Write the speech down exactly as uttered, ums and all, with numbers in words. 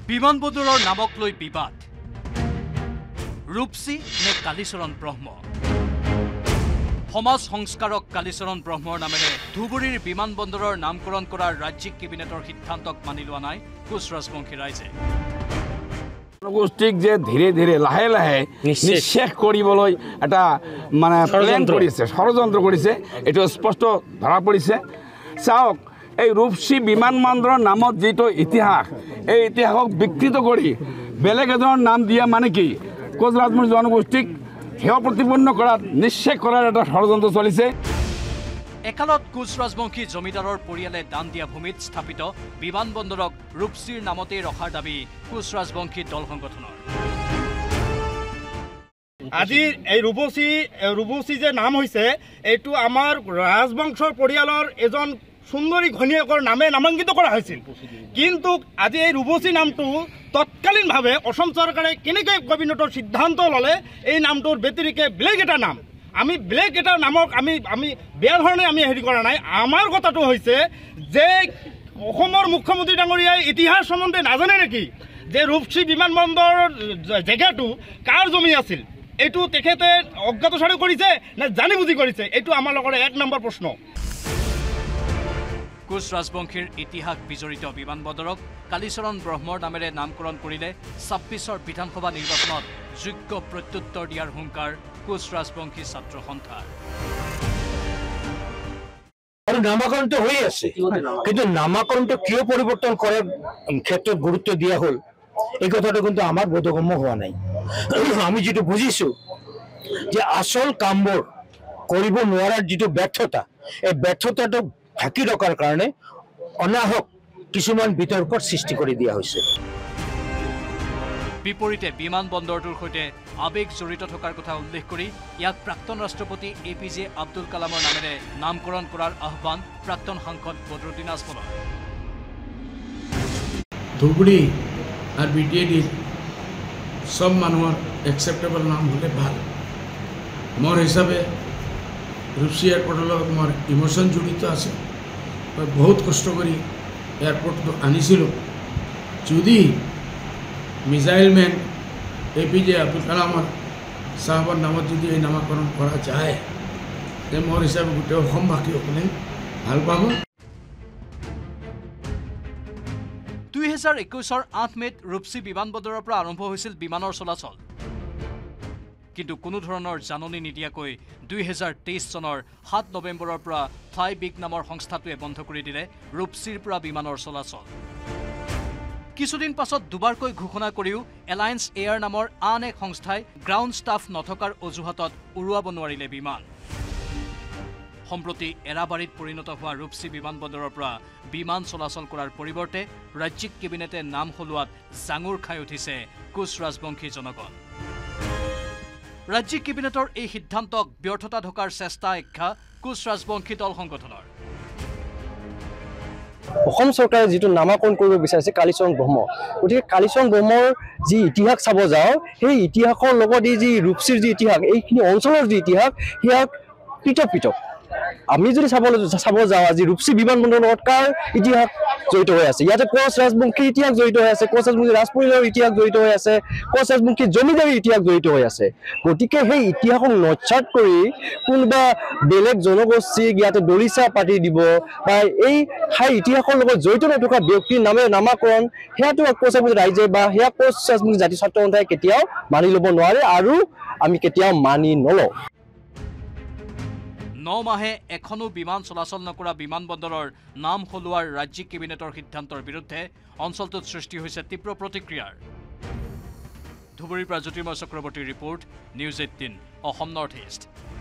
বিমানবন্দৰৰ নামক লৈ বিবাদ ৰূপসী নে কালীচৰণ ব্ৰহ্ম সমাজ সংস্কাৰক কালীচৰণ ব্ৰহ্মৰ নামেৰে ধুবুৰীৰ বিমানবন্দৰৰ নামকৰণ কৰাৰ ৰাজ্যিক কেবিনেটৰ সিদ্ধান্তক মানি লোৱা নাই কোচ ৰাজবংশী ৰাইজে জনগোষ্ঠীক যে ধীৰে ধীৰে লাহে লাহে নিঃশেষ কৰিবলৈ এটা মানে প্লেন কৰিছে ষড়যন্ত্ৰ কৰিছে এইটো স্পষ্ট ধৰা পৰিছে চাওক এই ৰূপসী বিমানবন্দৰৰ নামত যিটো ইতিহাস এই ইতিহাসক বিকৃত কৰি বেলেগ এজনৰ নাম দিয়া মানে কি কোচ ৰাজবংশী জনগোষ্ঠীক সেৱা প্ৰতিপন্ন কৰাত নিঃশেষ কৰাৰ এটা ষড়যন্ত্ৰ চলিছে একালত কোচ ৰাজবংশী জমিদাৰৰ পৰিয়ালে দান দিয়া ভূমিত স্থাপিত বিমানবন্দৰক ৰূপসীৰ নামতে ৰখাৰ দাবী কোচ ৰাজবংশী দল সংগঠনৰ আজি এই ৰূপসী ৰূপসী যে নাম হৈছে এইটো আমাৰ ৰাজবংশৰ পৰিয়ালৰ এজন সুন্দৰী ঘনীয়েকৰ নামে নামাঙ্কিত কৰা হৈছিল কিন্তু আজি এই ৰূপসী নামটো তৎকালীনভাৱে অসম চৰকাৰে কেনেকৈ কেবিনেটৰ সিদ্ধান্ত ল'লে এই নামটোৰ ব্যতিৰিকে বেলেগ এটা নাম আমি বেলেগ এটা নামক আমি আমি বেয়া ধৰণে আমি হেৰি কৰা নাই আমাৰ কথাটো হৈছে যে অসমৰ মুখ্যমন্ত্ৰী ডাঙৰীয়াই ইতিহাস সম্বন্ধে নাজানে নেকি যে ৰূপসী বিমানবন্দৰৰ জেগাটো কাৰ জমি আছিল এইটো তেখেতে অজ্ঞাতসাৰে কৰিছে নে জানি বুজি কৰিছে এইটো আমাৰ লগৰ এক নম্বৰ প্ৰশ্ন কোচ ৰাজবংশীৰ ইতিহাস বিজড়িত বিমানবন্দৰক কালীচৰণ ব্ৰহ্মৰ নামেৰে নামকৰণ কৰিলে ছাব্বিছৰ বিধানসভা নিৰ্বাচনত যোগ্য প্ৰত্যুত্তৰ দিয়াৰ হুংকাৰ কোচ ৰাজবংশী ছাত্ৰ সন্থাৰ আৰু নামাকৰণটো হৈ আছে কিন্তু নামাকৰণটো কিয় পৰিৱৰ্তন কৰাৰ ক্ষেত্ৰত গুৰুত্ব দিয়া হ'ল এই কথাটো কিন্তু আমাৰ বোধগম্য হোৱা নাই আমি যেটো বুজিছো যে আসল কামবোৰ কৰিব নোৱাৰাৰ যেটো ব্যৰ্থতা এই ব্যৰ্থতাটো ঢাকি ৰখাৰ কাৰণে অনাহক কিছুমান বিতৰ্কৰ সৃষ্টি কৰি দিয়া হৈছে বিপৰীতে বিমানবন্দৰটোৰ সৈতে আবেগ জড়িত থকাৰ কথা উল্লেখ কৰি ইয়াক প্ৰাক্তন ৰাষ্ট্ৰপতি এ পি জে আব্দুল কালামৰ নামেৰে নামকৰণ কৰাৰ আহ্বান প্ৰাক্তন সাংসদ বদৰুদ্দিন আজমলৰ ধুবুৰী আৰু বি টি এ ডিৰ সব মানুহৰ একচেপ্টেবল নাম হ'লে ভাল মোৰ হিচাপে ৰূপসী এয়াৰপৰ্টৰ লগত মোৰ ইমোশ্যন জড়িত আছে মই বহুত কষ্ট কৰি এয়াৰপৰ্টটো আনিছিলোঁ যদি missile man A P J Abdul কালামৰ চাহাবৰ নামত যদি এই নামাকৰণ কৰা যায় তে মোৰ হিচাপে গোটেই অসমবাসীসকলে ভাল পাব দুই হাজাৰ একৈছৰ আঠ মেত ৰূপসী বিমানবন্দৰৰ পৰা আৰম্ভ হৈছিল বিমানৰ চলাচল কিন্তু কোনো ধৰণৰ জাননী নিদিয়াকৈ দুই হাজাৰ তেইছ চনৰ সাত নৱেম্বৰৰ পৰা ফ্লাই বিগ নামৰ সংস্থাটোৱে বন্ধ কৰি দিলে ৰূপসীৰ পৰা বিমানৰ চলাচল কিছুদিন পাছত দুবাৰকৈ ঘোষণা কৰিও এলায়েন্স এয়াৰ নামৰ আন এক সংস্থাই গ্ৰাউণ্ড ষ্টাফ নথকাৰ অজুহাতত উৰুৱাব নোৱাৰিলে বিমান সম্প্ৰতি এৰাবাৰীত পৰিণত হোৱা ৰূপসী বিমানবন্দৰৰ পৰা বিমান চলাচল কৰাৰ পৰিৱৰ্তে ৰাজ্যিক কেবিনেটে নাম সলোৱাত জাঙুৰ খাই উঠিছে কোচ ৰাজবংশী জনগণ ৰাজ্যিক কেবিনেটৰ এই সিদ্ধান্তক ব্যৰ্থতা ঢকাৰ চেষ্টা আখ্যা কোচ ৰাজবংশী দল সংগঠনৰ অসম চৰকাৰে যেটো নামাকৰণ কৰিব বিচাৰিছে কালীচৰণ ব্ৰহ্ম গতিকে কালীচৰণ ব্ৰহ্মৰ যি ইতিহাস চাব যাওঁ সেই ইতিহাসৰ লগত এই যি ৰূপসীৰ যি ইতিহাস এইখিনি অঞ্চলৰ যি ইতিহাস সেয়া পৃথক পৃথক আমি যদি চাবলৈ চাব যাওঁ আজি ৰূপসী বিমানবন্দৰৰ লগত কাৰ ইতিহাস জড়িত হৈ আছে ইয়াতে কোচ ৰাজবংশীৰ ইতিহাস জড়িত হৈ আছে কোচ ৰাজবংশী ৰাজপৰিয়ালৰ ইতিহাস জড়িত হৈ আছে কোচ ৰাজবংশী জমিদাৰীৰ ইতিহাস জড়িত হৈ আছে গতিকে সেই ইতিহাসক নচ্ছাত কৰি কোনোবা বেলেগ জনগোষ্ঠীক ইয়াতে দলিচা পাতি দিব বা এই সেই ইতিহাসৰ লগত জড়িত নথকা ব্যক্তিৰ নামে নামাকৰণ সেয়াটো কোচ ৰাজবংশী ৰাইজে বা সেয়া কোচ ৰাজবংশী জাতি ছাত্ৰ সন্থাই কেতিয়াও মানি ল'ব নোৱাৰে আৰু আমি কেতিয়াও মানি নলওঁ ন মাহে এখনো বিমান চলাচল নকৰা বিমানবন্দৰৰ নাম সলোৱাৰ ৰাজ্যিক কেবিনেটৰ সিদ্ধান্তৰ বিৰুদ্ধে অঞ্চলটোত সৃষ্টি হৈছে তীব্ৰ প্ৰতিক্ৰিয়াৰ ধুবুৰীৰ পৰা জ্যোতিৰ্ময় চক্ৰৱৰ্তীৰ report news eighteen Assam north east